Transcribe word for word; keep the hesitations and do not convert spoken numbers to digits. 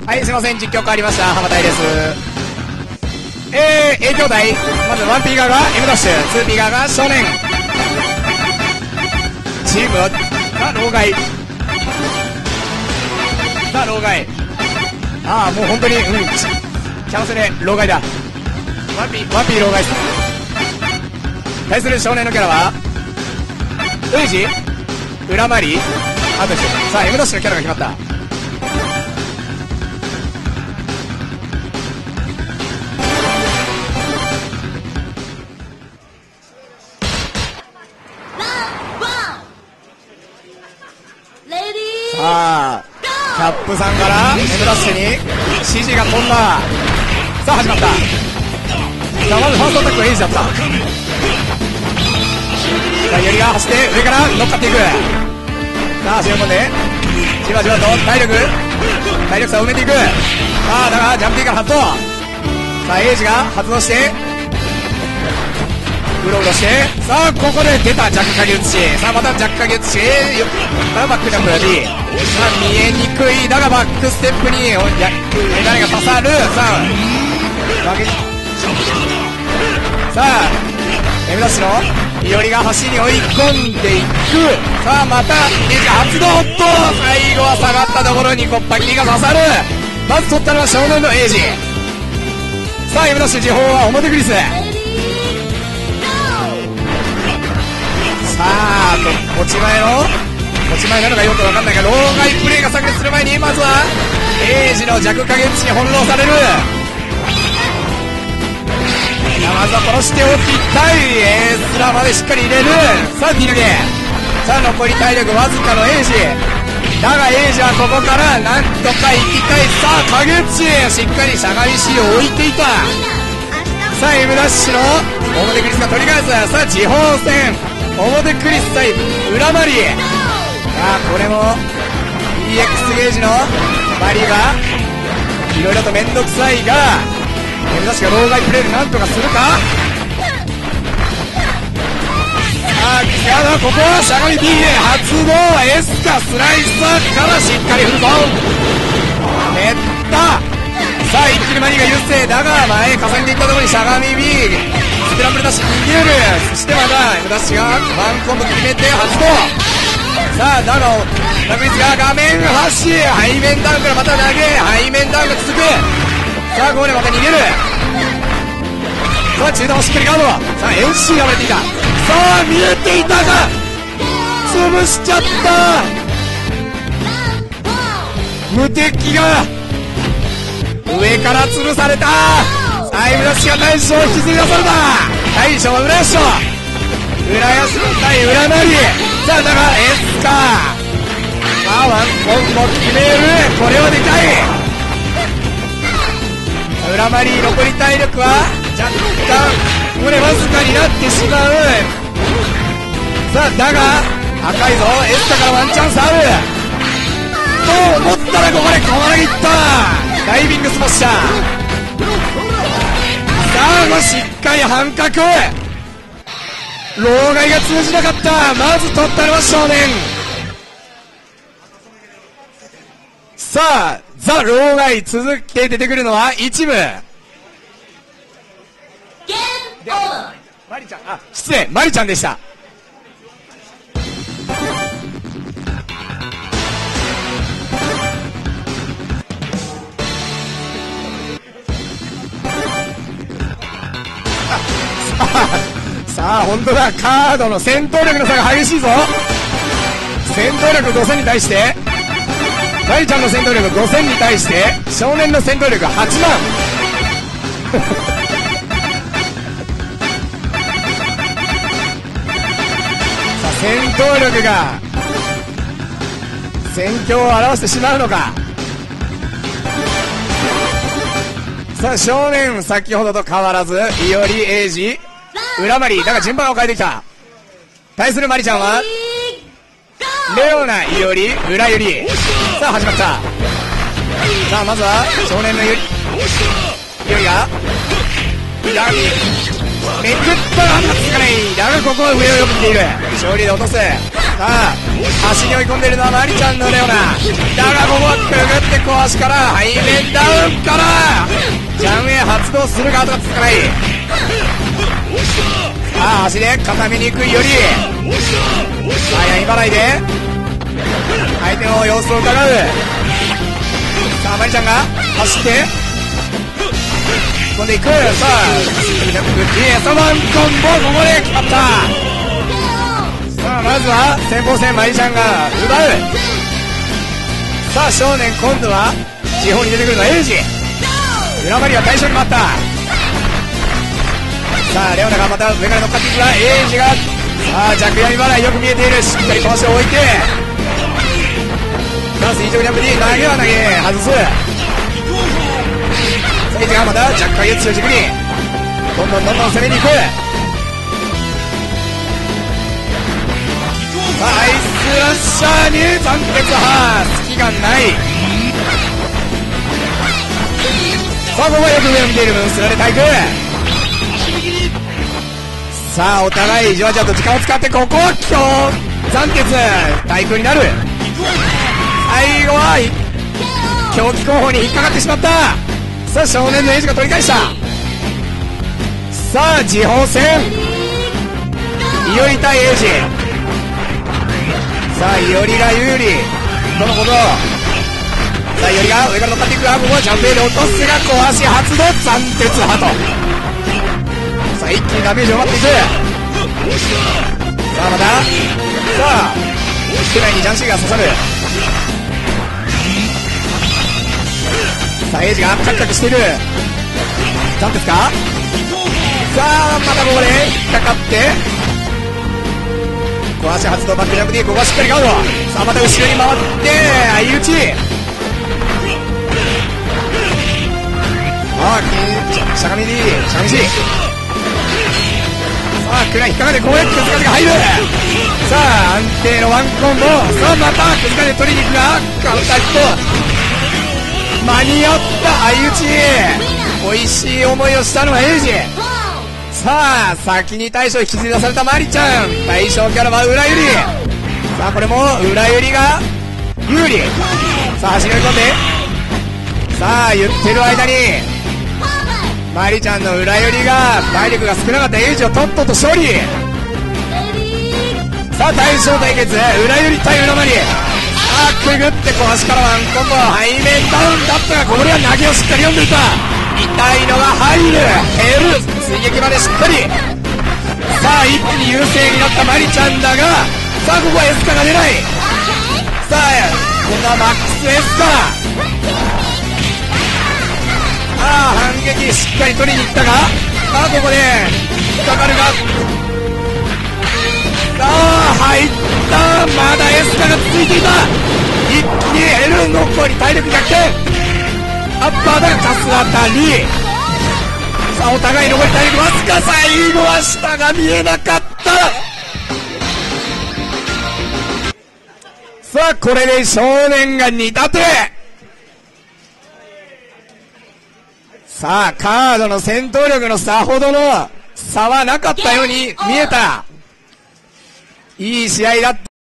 はい、すいません、実況変わりました。浜田井です。えー、A兄弟、まず ワンピー 側が M ダッシュ、ツーピー 側が少年。チームは、ザ・老害。ザ・老害。ああ、もう本当に、うん、キャンセル、老害だ。ワンピー、ワンピー老害です。対する少年のキャラは、ウイジ、裏回り、あと一人。さあ、M ダッシュのキャラが決まった。さあ、キャップさんから M ダッシュに指示が飛んだ。さあ、始まった。さあ、まずファーストアタックはエイジだった。さあ、ユリが走って上から乗っかっていく。さあ、足を込んでじわじわと体力体力差を埋めていく。さあ、だがジャンピーから発動。さあ、エイジが発動してうろうろして、さあ、ここで出たジャック影写し。さあ、またジャック影写し。さあ、バックジャンプ D。さあ、見えにくい。だがバックステップにや誰が刺さる。さあ、さあ、M ダッシュのいおりが端に追い込んでいく。さあ、またエイジ発動。と最後は下がったところにコッパ切りが刺さる。まず取ったのは少年のエイジ。さあ、M ダッシュ時報は表クリス。さあ、持ち前の持ち前なのかよくわかんないが、老害プレイが炸裂する前にまずはエイジの弱影打ちに翻弄される。まずは殺しておきたい。エースラまでしっかり入れる。さあ、 T 投げ。さあ、残り体力わずかのエイジだが、エイジはここからなんとか行きたい。さあ、影打ちしっかりしゃがみしを置いていた。さあ、 M ダッシュの表クリスが取り返す。さあ、地方戦表クリス対裏マリ。ああ、これも イーエックス ゲージのマリがいろいろと面倒くさいが、 M ダッシュが老害プレイでなんとかするか。ああ、やだ、ここはしゃがみ B 発動。エスカスライサーからしっかり振るぞ。減った。さあ、一気にマリが優勢だが、前重ねていったところにしゃがみ B、スクランブルダッシュ逃げる。そしてまた M ダッシュがワンコンボ決めて発動。さあ、だがラグイズが画面端、背面ダウンからまた投げ、背面ダウンが続く。さあ、ここでまた逃げる。さあ、中段をしっかりガード。さあ、 エヌシー が割れていた。さあ、見えていたが潰しちゃった。無敵が上から吊るされた。さあ、M ダッシュが大将を引きずり出された。大将は浦安と浦安対裏なり。さあ、だがエスカー、まあ、ワンコンボ決める。これはでかい。裏マリー残り体力は若干これわずかになってしまう。さあ、だが赤いぞ。エスカからワンチャンスあると思ったら、ここで小腹切った。ダイビングスマッシャー。さあ、もうしっかり半角。老害が通じなかった。まず取ったのは少年。さあ、ザ・老害続けて出てくるのは一部。マリちゃん、あ、失礼、マリちゃんでした。さあ、本当だ。カードの戦闘力の差が激しいぞ。戦闘力ごせんに対してマリちゃんの戦闘力ごせんに対して少年の戦闘力はちまん。さあ、戦闘力が戦況を表してしまうのか。さあ、少年先ほどと変わらずいおり、エイジ、裏マリ。だが順番を変えてきた。対するマリちゃんはレオナ、いおり、裏ゆり。さあ、始まった。さあ、まずは少年のゆりゆりが裏にめくったらつかない。だがここは上をよく見ている。勝利で落とす。 あ足に追い込んでるのはマリちゃんのレオナだがここはくぐって小足から背面ダウンからジャンウェイ発動するが後がつかない。さあ足で固めにくいよりさあやり払いで相手の様子を伺う。さあマリちゃんが走って飛んでいく。さあサマンコンボここで決まった。さあまずは先鋒戦マリちゃんが奪う。さあ少年今度は地方に出てくるのはエイジ。裏マリは対象に回った。さあレオナがまた上から乗っかっていくがエイジがさあ弱闇払いよく見えている。しっかりかわしを置いてさあ垂直ジャンプに投げは投げ外す。エイジがまた若干月を軸にどんどんどんどん攻めに行く。さあアイスラッシャーに残鉄波隙がない。さあここはよく上を見ている分すられ対空。さあお互いじわじわと時間を使ってここは強残鉄対空になる。最後は狂気候補に引っかかってしまった。さあ少年のエイジが取り返した。さあ地方戦いより対エイジ。さあいよりが有利とのこと。さあいよりが上から乗っかっていくがここはジャンプで落とすが小足発動残鉄波と。さあ一気にダメージを奪っていく。さあまたさあ手内にジャンシーが刺さる。さあエイジがカクカクしている。ジャンプですか。さあまたここで引っかかって小足発動バックジャンプでここはしっかりガード。さあまた後ろに回って相打ち。ああしゃがみにしゃがみしさあクラ引っかかってここへクズ風が入る。さあ安定のワンコンボ。さあまたクズ風取りに行くがカウンターヒット間に合った相打ち。美味しい思いをしたのはエイジ。さあ先に大将引きずり出されたマリちゃん。大将キャラは裏ゆり。さあこれも裏ゆりが有利。さあ走り込んでさあ言ってる間にマリちゃんの裏ゆりが体力が少なかったエイジをとっとと勝利。さあ大将対決裏ゆり対裏マリ。さあくぐって小足からワンコンボ背面ダウンだったがこれは投げをしっかり読んでいた。痛いのが入る減る追撃までしっかり。さあ一気に優勢になったマリちゃんだがさあここはエスカが出ない。さあ今度はマックスエスカ。ああ反撃しっかり取りに行ったがさあここで引っかかるがさあ入った。まだエスカが続いていた。一気に L 残り体力逆転。アッパーだがカス当たり。さあお互い残り体力わずか。最後は下が見えなかった。さあこれで少年がに立て。さあカードの戦闘力のさほどの差はなかったように見えた。いい試合だった。